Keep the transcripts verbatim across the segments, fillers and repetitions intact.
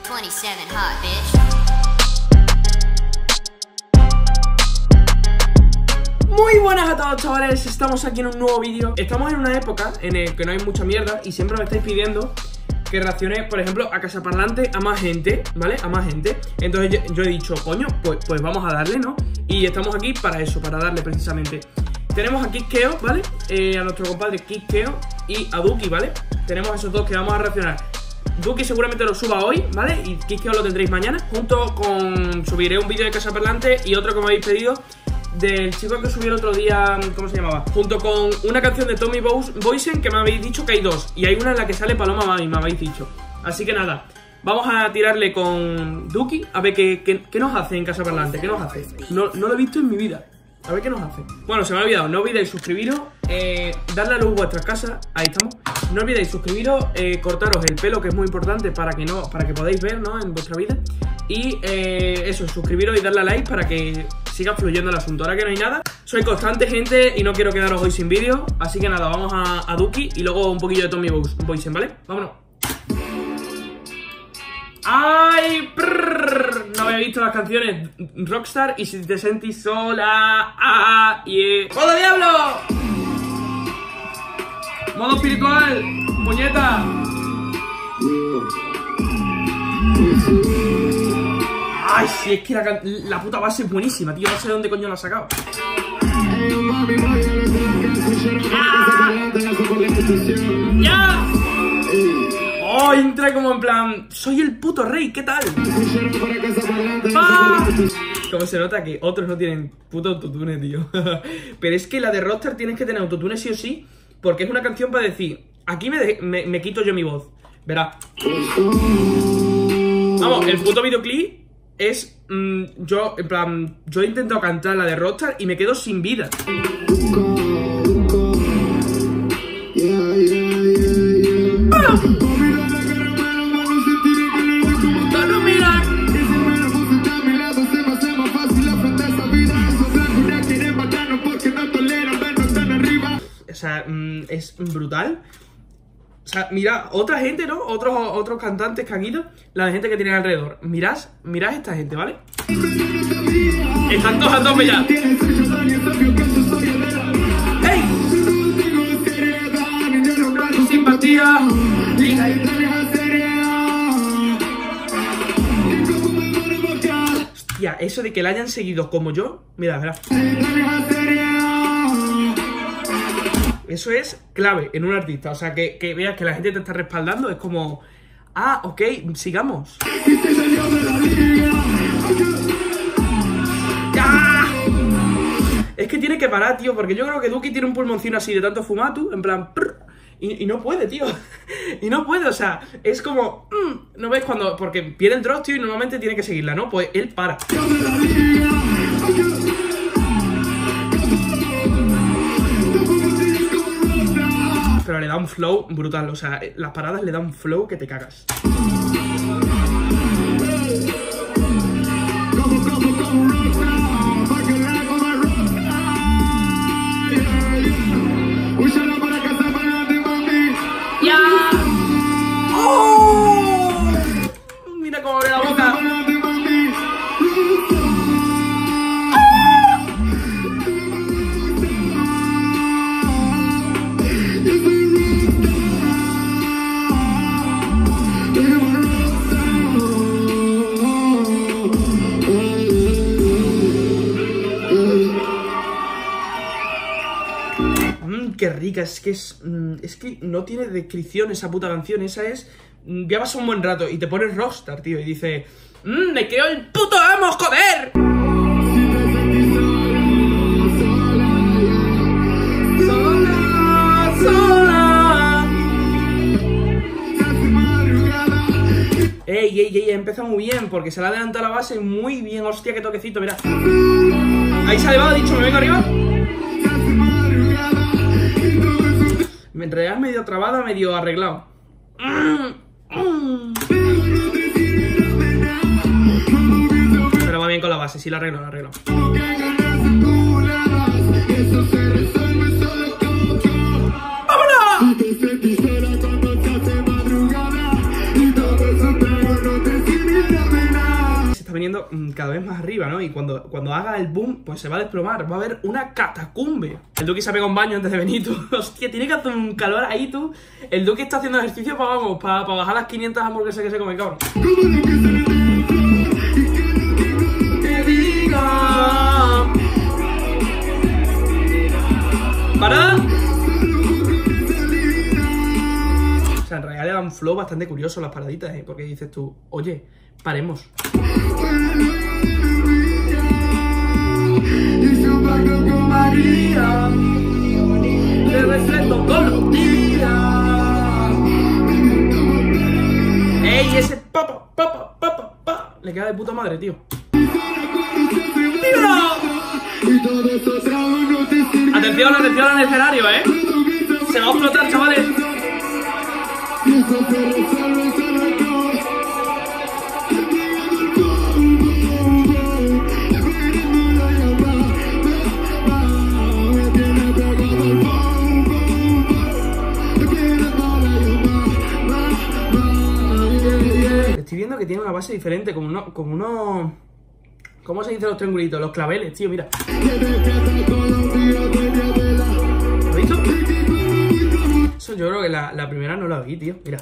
veintisiete hot, bitch. Muy buenas a todos, chavales, estamos aquí en un nuevo vídeo. Estamos en una época en la que no hay mucha mierda y siempre me estáis pidiendo que reaccione, por ejemplo, a Casaparlante a más gente, ¿vale? A más gente. Entonces yo, yo he dicho, coño, pues, pues vamos a darle, ¿no? Y estamos aquí para eso, para darle precisamente. Tenemos a Kiskeo, ¿vale? Eh, a nuestro compadre Kiskeo y a Duki, ¿vale? Tenemos a esos dos que vamos a reaccionar. Duki seguramente lo suba hoy, ¿vale? Y Kiskeo lo tendréis mañana. Junto con... subiré un vídeo de Casaparlante y otro que me habéis pedido del chico que subió el otro día, ¿cómo se llamaba? Junto con una canción de Tommy Boysen que me habéis dicho que hay dos. Y hay una en la que sale Paloma Mami, me habéis dicho. Así que nada, vamos a tirarle con Duki a ver qué, qué, qué nos hace en Casaparlante. ¿Qué nos hace? No, no lo he visto en mi vida. A ver qué nos hace. Bueno, se me ha olvidado, no olvidéis suscribiros, eh, darle a luz a vuestras casas. Ahí estamos. No olvidéis suscribiros, eh, cortaros el pelo, que es muy importante para que no, para que podáis ver, ¿no? En vuestra vida. Y eh, eso, suscribiros y darle a like para que siga fluyendo el asunto. Ahora que no hay nada, soy constante, gente, y no quiero quedaros hoy sin vídeo. Así que nada, vamos a, a Duki y luego un poquillo de Tommy Boysen, ¿vale? Vámonos. ¡Ay! Prrr, no había visto las canciones Rockstar y si te sentís sola. ¡Ah! ¡Yeah! ¡Modo diablo! ¡Modo espiritual! ¡Puñeta! ¡Ay! Sí, es que la, la puta base es buenísima, tío. No sé de dónde coño la ha sacado. ¡Ah! ¡Ya! Oh, entra como en plan, soy el puto rey, ¿qué tal? ¡Ah! Como se nota que otros no tienen puto autotune, tío. Pero es que la de Rockstar tienes que tener autotune sí o sí, porque es una canción para decir, aquí me, de, me, me quito yo mi voz. Verá. Vamos, el puto videoclip es, mmm, yo, en plan, yo he intentado cantar la de Rockstar y me quedo sin vida. ¡Ah! O sea, mmm, es brutal. O sea, mira, otra gente, ¿no? Otros, otros cantantes que han ido, la gente que tienen alrededor. Mirad, mirad esta gente, ¿vale? Están todos a tope ya. ¡Hey! Simpatía. Hostia, eso de que la hayan seguido como yo, mira, verás. Eso es clave en un artista, o sea, que, que veas que la gente te está respaldando, es como, ah, ok, sigamos. ¡Ah! Es que tiene que parar, tío, porque yo creo que Duki tiene un pulmoncino así de tanto fumar, tú, en plan, prr, y, y no puede, tío, y no puede, o sea, es como, mm, ¿no ves cuando, porque pierde el drop, tío, y normalmente tiene que seguirla, ¿no? Pues él para. Pero le da un flow brutal, o sea, las paradas le da un flow que te cagas. ¡Ya! ¡Oh! Mira cómo abre la boca. Qué rica, es que es, es que no tiene descripción esa puta canción, esa es, ya vas un buen rato y te pones Rockstar, tío, y dice, mmm, me creo el puto amo, joder. Sola, sola. Ey, ey, ey, empieza muy bien, porque se le ha adelantado la base muy bien, hostia, qué toquecito, mira. Ahí se ha elevado, ha dicho, me vengo arriba. En realidad medio trabada, medio arreglado. Pero va bien con la base, sí la arreglo, la arreglo. ¡Vámonos! yendo mmm, cada vez más arriba, ¿no? Y cuando, cuando haga el boom, pues se va a desplomar. Va a haber una catacumbe. El Duki se ha pegado un baño antes de venir, tú. Hostia, tiene que hacer un calor ahí, tú. El Duki está haciendo ejercicio para, vamos, para, para bajar las quinientas hamburguesas que se come, cabrón. ¡Para! O sea, en realidad le da un flow bastante curioso las paraditas, ¿eh? Porque dices tú, oye, paremos. ¡Ey, ese papa, papa, papa, papa! Le queda de puta madre, tío. Atención, atención al escenario, ¿eh? Se va a explotar, chavales. Estoy viendo que tiene una base diferente, como uno, como uno... ¿Cómo se dice los triangulitos? Los claveles, tío, mira. ¿Lo has visto? Eso yo creo que la, la primera no la vi, tío, mira.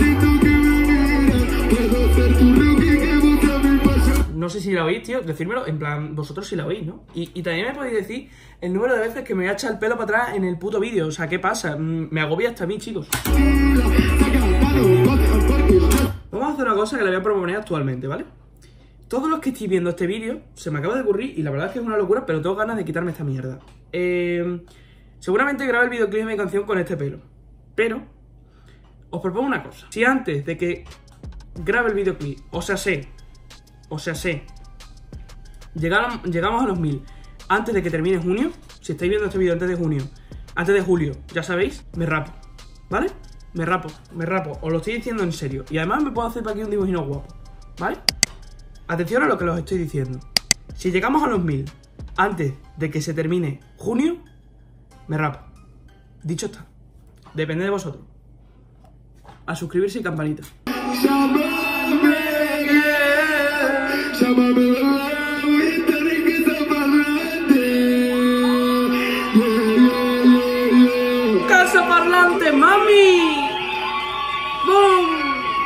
No sé si la oís, tío, decírmelo, en plan, vosotros si la oís, ¿no? Y, y también me podéis decir el número de veces que me voy a echar el pelo para atrás en el puto vídeo. O sea, ¿qué pasa? Me agobia hasta a mí, chicos. Vamos a hacer una cosa que le voy a proponer actualmente, ¿vale? Todos los que estéis viendo este vídeo, se me acaba de ocurrir, y la verdad es que es una locura, pero tengo ganas de quitarme esta mierda. Eh, seguramente grabe el videoclip de mi canción con este pelo, pero os propongo una cosa. Si antes de que grabe el videoclip, o sea, sé, o sea, sé, llegamos, llegamos a los mil antes de que termine junio, si estáis viendo este vídeo antes de junio, antes de julio, ya sabéis, me rapo, ¿vale? Me rapo, me rapo, os lo estoy diciendo en serio. Y además me puedo hacer para aquí un dibujino guapo, ¿vale? Atención a lo que os estoy diciendo. Si llegamos a los mil antes de que se termine junio, me rapo. Dicho está. Depende de vosotros. A suscribirse y campanita. ¡Casa parlante, mami! ¡Bum!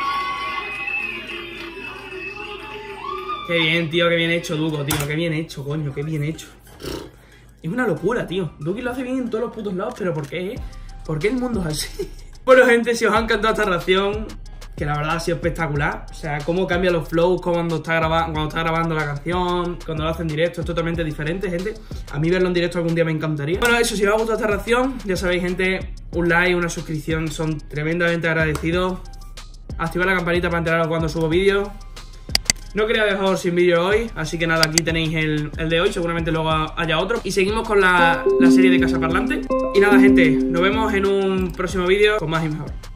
Qué bien, tío, qué bien hecho, Duco, tío. Qué bien hecho, coño, qué bien hecho. Es una locura, tío. Duki lo hace bien en todos los putos lados, pero ¿por qué? ¿Por qué el mundo es así? Bueno, gente, si os ha encantado esta reacción, que la verdad ha sido espectacular. O sea, cómo cambia los flows cuando está, graba cuando está grabando la canción, cuando lo hace en directo, es totalmente diferente, gente. A mí verlo en directo algún día me encantaría. Bueno, eso, si os ha gustado esta reacción, ya sabéis, gente, un like, una suscripción, son tremendamente agradecidos. Activad la campanita para enteraros cuando subo vídeos. No quería dejaros sin vídeo hoy, así que nada, aquí tenéis el, el de hoy, seguramente luego haya otro. Y seguimos con la, la serie de Casa Parlante. Y nada, gente, nos vemos en un próximo vídeo con más y mejor.